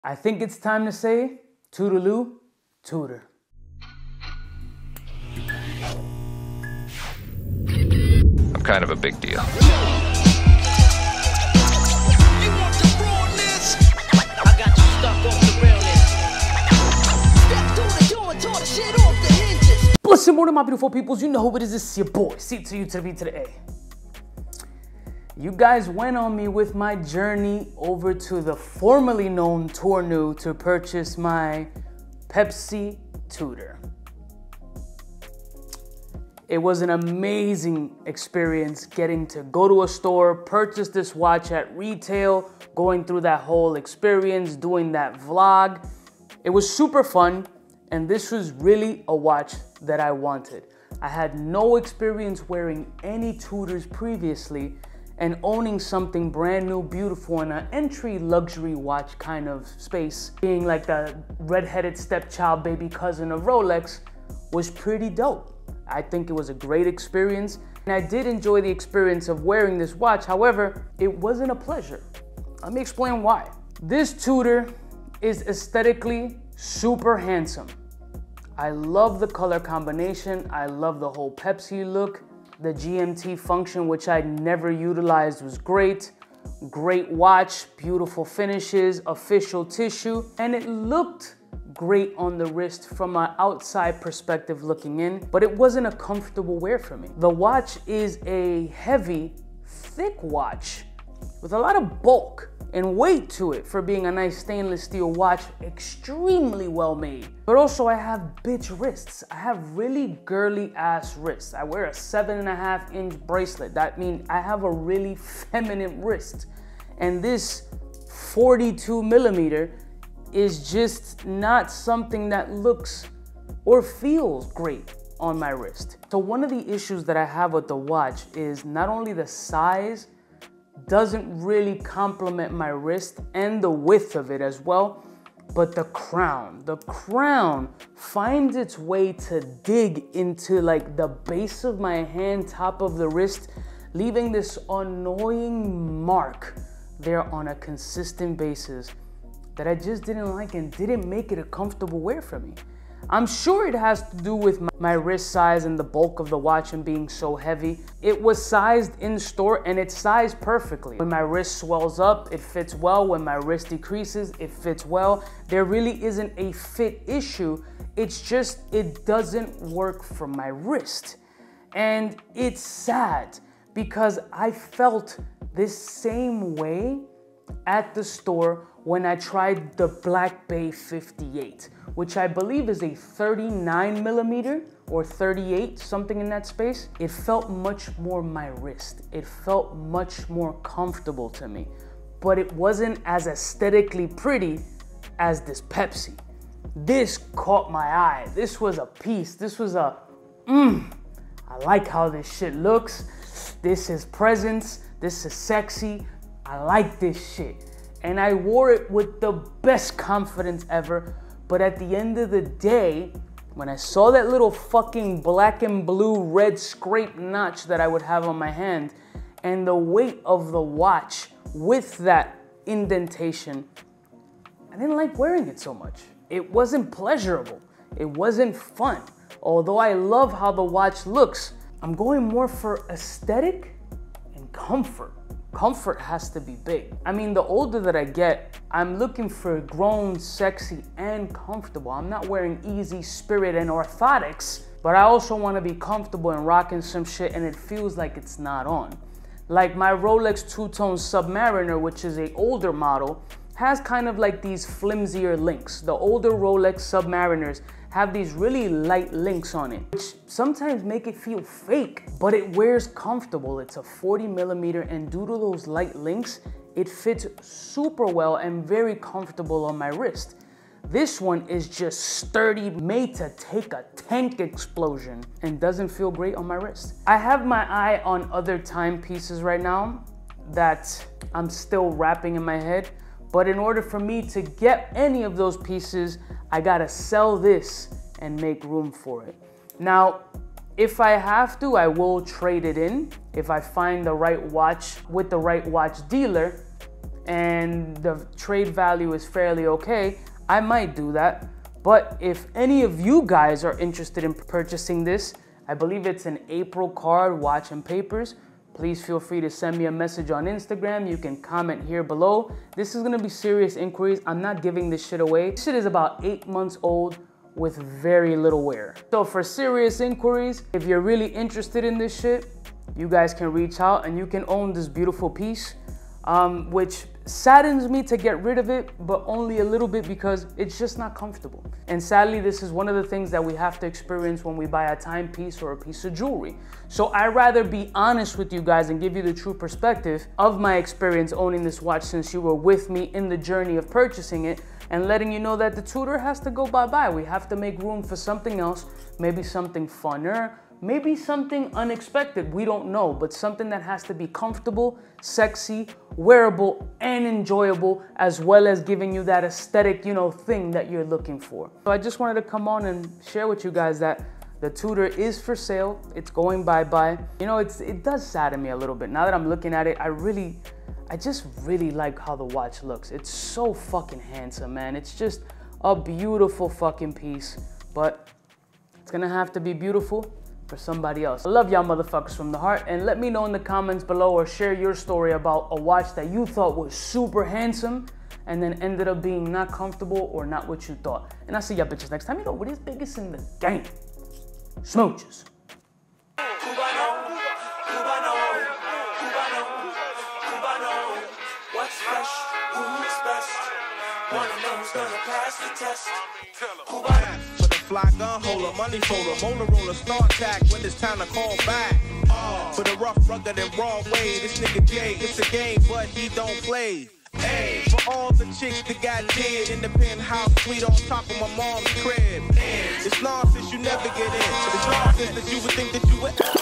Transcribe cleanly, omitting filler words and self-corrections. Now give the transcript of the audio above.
I think it's time to say toodaloo, Tudor. I'm kind of a big deal. Listen, morning, my beautiful peoples. You know who it is. It's your boy, C to U to the B to the A. You guys went on me with my journey over to the formerly known Tourneau to purchase my Pepsi Tudor. It was an amazing experience getting to go to a store, purchase this watch at retail, going through that whole experience, doing that vlog. It was super fun, and this was really a watch that I wanted. I had no experience wearing any Tudors previously, and owning something brand new, beautiful, in an entry luxury watch kind of space, being like the redheaded stepchild baby cousin of Rolex, was pretty dope. I think it was a great experience, and I did enjoy the experience of wearing this watch. However, it wasn't a pleasure. Let me explain why. This Tudor is aesthetically super handsome. I love the color combination. I love the whole Pepsi look. The GMT function, which I never utilized, was great. Great watch, beautiful finishes, official tissue, and it looked great on the wrist from an outside perspective looking in, but it wasn't a comfortable wear for me. The watch is a heavy, thick watch with a lot of bulk and weight to it for being a nice stainless steel watch, extremely well made. But also I have bitch wrists. I have really girly ass wrists. I wear a 7.5-inch bracelet. That means I have a really feminine wrist. And this 42 millimeter is just not something that looks or feels great on my wrist. So one of the issues that I have with the watch is not only the size doesn't really complement my wrist and the width of it as well, but the crown. The crown finds its way to dig into like the base of my hand, top of the wrist, leaving this annoying mark there on a consistent basis that I just didn't like and didn't make it a comfortable wear for me. I'm sure it has to do with my wrist size and the bulk of the watch and being so heavy. It was sized in store and it's sized perfectly. When my wrist swells up, it fits well. When my wrist decreases, it fits well. There really isn't a fit issue. It's just, it doesn't work for my wrist. And it's sad because I felt this same way at the store when I tried the Black Bay 58, which I believe is a 39 millimeter or 38, something in that space. It felt much more my wrist. It felt much more comfortable to me, but it wasn't as aesthetically pretty as this Pepsi. This caught my eye. This was a piece. This was a, I like how this shit looks. This is presence. This is sexy. I like this shit. And I wore it with the best confidence ever. But at the end of the day, when I saw that little fucking black and blue red scrape notch that I would have on my hand and the weight of the watch with that indentation, I didn't like wearing it so much. It wasn't pleasurable. It wasn't fun. Although I love how the watch looks, I'm going more for aesthetic and comfort. Comfort has to be big. I mean, the older that I get, I'm looking for grown, sexy, and comfortable. I'm not wearing easy, spirit, and orthotics, but I also want to be comfortable and rocking some shit and it feels like it's not on. Like my Rolex two-tone Submariner, which is an older model, has kind of like these flimsier links. The older Rolex Submariners have these really light links on it, which sometimes make it feel fake, but it wears comfortable. It's a 40 millimeter, and due to those light links, it fits super well and very comfortable on my wrist. This one is just sturdy, made to take a tank explosion, and doesn't feel great on my wrist. I have my eye on other timepieces right now that I'm still wrapping in my head, but in order for me to get any of those pieces, I gotta sell this and make room for it. Now, if I have to, I will trade it in. If I find the right watch with the right watch dealer, and the trade value is fairly okay, I might do that. But if any of you guys are interested in purchasing this, I believe it's an April card, watch and papers, please feel free to send me a message on Instagram. You can comment here below. This is gonna be serious inquiries. I'm not giving this shit away. This shit is about 8 months old with very little wear. So for serious inquiries, if you're really interested in this shit, you guys can reach out and you can own this beautiful piece, which saddens me to get rid of it, but only a little bit because it's just not comfortable. And sadly, this is one of the things that we have to experience when we buy a timepiece or a piece of jewelry. So I'd rather be honest with you guys and give you the true perspective of my experience owning this watch since you were with me in the journey of purchasing it, and letting you know that the Tudor has to go bye-bye. We have to make room for something else, maybe something funner, maybe something unexpected, we don't know, but something that has to be comfortable, sexy, wearable, and enjoyable, as well as giving you that aesthetic, thing that you're looking for. So I just wanted to come on and share with you guys that the Tudor is for sale. It's going bye-bye. It does sadden me a little bit. Now that I'm looking at it, I just really like how the watch looks. It's so fucking handsome, man. It's just a beautiful fucking piece, but it's gonna have to be beautiful for somebody else. I love y'all motherfuckers from the heart, and let me know in the comments below or share your story about a watch that you thought was super handsome and then ended up being not comfortable or not what you thought. And I'll see y'all bitches next time. What is biggest in the game? Smooches. What's fresh? Who's best? Wanna know who's gonna pass the test? For the fly gun holder, money folder, Motorola star attack when it's time to call back. For the rough, rugged, and raw way, this nigga Jay, it's a game, but he don't play. Hey, for all the chicks that got dead in the penthouse suite on top of my mom's crib. It's nonsense you never get in. It's nonsense that you would think that you would.